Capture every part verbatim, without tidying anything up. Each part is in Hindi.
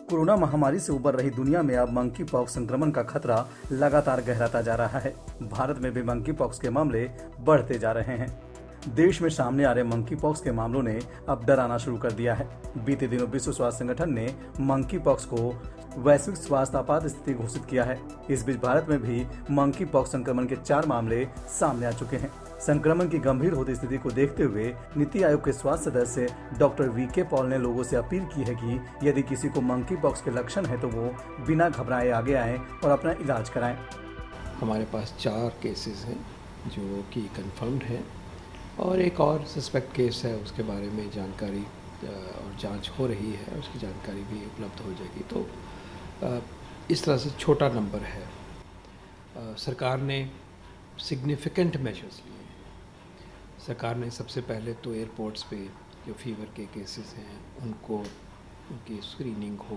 कोरोना महामारी से उबर रही दुनिया में अब मंकी पॉक्स संक्रमण का खतरा लगातार गहराता जा रहा है। भारत में भी मंकी पॉक्स के मामले बढ़ते जा रहे हैं। देश में सामने आ रहे मंकी पॉक्स के मामलों ने अब डराना शुरू कर दिया है। बीते दिनों विश्व स्वास्थ्य संगठन ने मंकी पॉक्स को वैश्विक स्वास्थ्य आपात स्थिति घोषित किया है। इस बीच भारत में भी मंकी पॉक्स संक्रमण के चार मामले सामने आ चुके हैं। संक्रमण की गंभीर होती स्थिति को देखते हुए नीति आयोग के स्वास्थ्य सदस्य डॉक्टर वी के पॉल ने लोगों से अपील की है कि यदि किसी को मंकी पॉक्स के लक्षण है तो वो बिना घबराए आगे आएं और अपना इलाज कराएं। हमारे पास चार केसेस हैं जो कि कंफर्म्ड हैं और एक और सस्पेक्ट केस है, उसके बारे में जानकारी और जांच हो रही है, उसकी जानकारी भी उपलब्ध हो जाएगी। तो इस तरह से छोटा नंबर है। सरकार ने सिग्निफिकेंट मेजर्स लिए। सरकार ने सबसे पहले तो एयरपोर्ट्स पे जो फीवर के केसेस हैं उनको उनकी स्क्रीनिंग हो,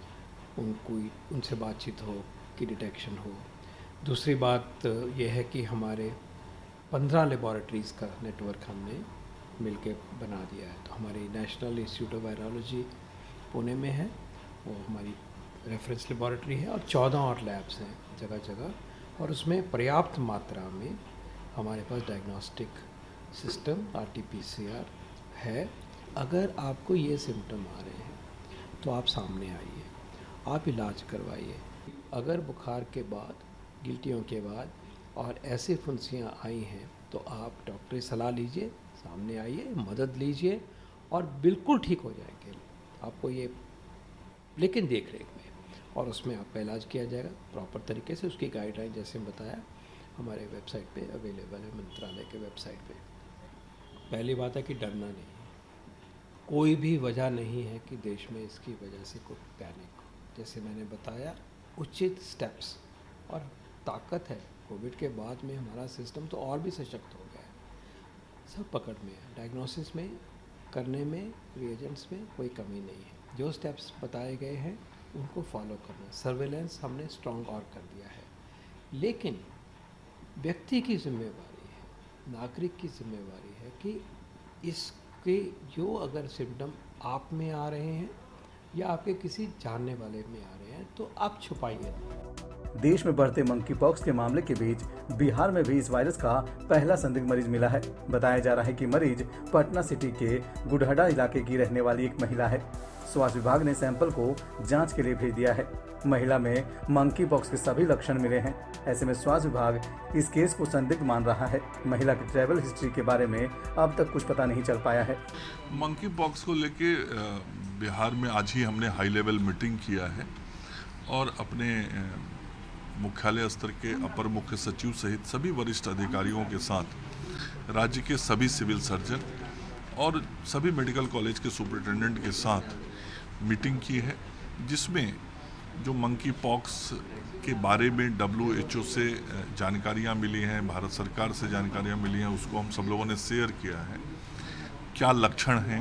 उनको उनसे बातचीत हो कि डिटेक्शन हो। दूसरी बात यह है कि हमारे पंद्रह लेबॉरेटरीज़ का नेटवर्क हमने मिलके बना दिया है। तो हमारी national institute of virology Pune में है, वो हमारी रेफरेंस लेबॉरेटरी है, और चौदह और लैब्स हैं जगह जगह, और उसमें पर्याप्त मात्रा में हमारे पास diagnostic system R T P C R है। अगर आपको ये सिम्टम आ रहे हैं तो आप सामने आइए, आप इलाज करवाइए। अगर बुखार के बाद, गिल्टियों के बाद और ऐसे फुंसियाँ आई हैं तो आप डॉक्टरी सलाह लीजिए, सामने आइए, मदद लीजिए और बिल्कुल ठीक हो जाएंगे आपको ये, लेकिन देख रेख में, और उसमें आपका इलाज किया जाएगा प्रॉपर तरीके से। उसकी गाइडलाइन जैसे बताया हमारे वेबसाइट पे अवेलेबल है, मंत्रालय के वेबसाइट पे। पहली बात है कि डरना नहीं है, कोई भी वजह नहीं है कि देश में इसकी वजह से कोई पैनिक हो। जैसे मैंने बताया, उचित स्टेप्स और ताकत है। कोविड के बाद में हमारा सिस्टम तो और भी सशक्त हो गया है, सब पकड़ में है। डायग्नोसिस में, करने में, रिएजेंट्स में कोई कमी नहीं है। जो स्टेप्स बताए गए हैं उनको फॉलो करना। सर्वेलेंस हमने स्ट्रॉन्ग और कर दिया है, लेकिन व्यक्ति की जिम्मेवारी है, नागरिक की जिम्मेवारी है कि इसके जो अगर सिम्टम आप में आ रहे हैं या आपके किसी जानने वाले में आ रहे हैं तो आप छुपाइए। देश में बढ़ते मंकी पॉक्स के मामले के बीच बिहार में भी इस वायरस का पहला संदिग्ध मरीज मिला है। बताया जा रहा है कि मरीज पटना सिटी के गुड़हड़ा इलाके की रहने वाली एक महिला है। स्वास्थ्य विभाग ने सैंपल को जांच के लिए भेज दिया है। महिला में मंकी पॉक्स के सभी लक्षण मिले हैं। ऐसे में स्वास्थ्य विभाग इस केस को संदिग्ध मान रहा है। महिला की ट्रैवल हिस्ट्री के बारे में अब तक कुछ पता नहीं चल पाया है। मंकी पॉक्स को लेके बिहार में आज ही हमने हाई लेवल मीटिंग किया है और अपने मुख्यालय स्तर के अपर मुख्य सचिव सहित सभी वरिष्ठ अधिकारियों के साथ राज्य के सभी सिविल सर्जन और सभी मेडिकल कॉलेज के सुपरिटेंडेंट के साथ मीटिंग की है, जिसमें जो मंकी पॉक्स के बारे में डब्ल्यू एच ओ से जानकारियां मिली हैं, भारत सरकार से जानकारियां मिली हैं, उसको हम सब लोगों ने शेयर किया है। क्या लक्षण हैं,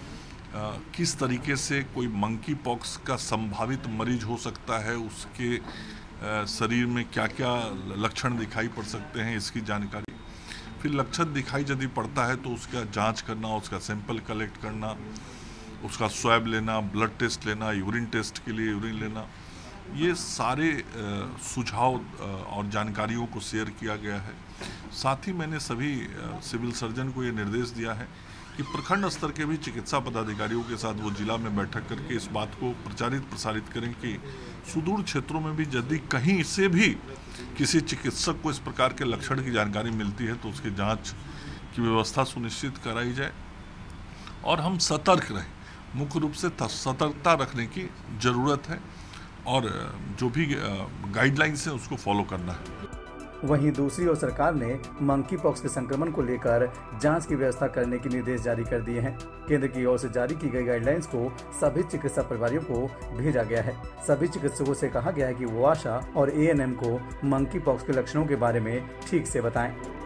आ, किस तरीके से कोई मंकी पॉक्स का संभावित मरीज हो सकता है, उसके आ, शरीर में क्या क्या लक्षण दिखाई पड़ सकते हैं, इसकी जानकारी। फिर लक्षण दिखाई यदि पड़ता है तो उसका जांच करना, उसका सैंपल कलेक्ट करना, उसका स्वैब लेना, ब्लड टेस्ट लेना, यूरिन टेस्ट के लिए यूरिन लेना, ये सारे सुझाव और जानकारियों को शेयर किया गया है। साथ ही मैंने सभी सिविल सर्जन को ये निर्देश दिया है कि प्रखंड स्तर के भी चिकित्सा पदाधिकारियों के साथ वो जिला में बैठक करके इस बात को प्रचारित प्रसारित करें कि सुदूर क्षेत्रों में भी यदि कहीं से भी किसी चिकित्सक को इस प्रकार के लक्षण की जानकारी मिलती है तो उसकी जांच की व्यवस्था सुनिश्चित कराई जाए और हम सतर्क रहें। मुख्य रूप से सतर्कता रखने की ज़रूरत है और जो भी गाइडलाइंस है उसको फॉलो करना है। वहीं दूसरी ओर सरकार ने मंकी पॉक्स के संक्रमण को लेकर जांच की व्यवस्था करने के निर्देश जारी कर दिए हैं। केंद्र की ओर से जारी की गई गाइडलाइंस को सभी चिकित्सा प्रभारियों को भेजा गया है। सभी चिकित्सकों से कहा गया है कि वो आशा और ए एन एम को मंकी पॉक्स के लक्षणों के बारे में ठीक से बताएं।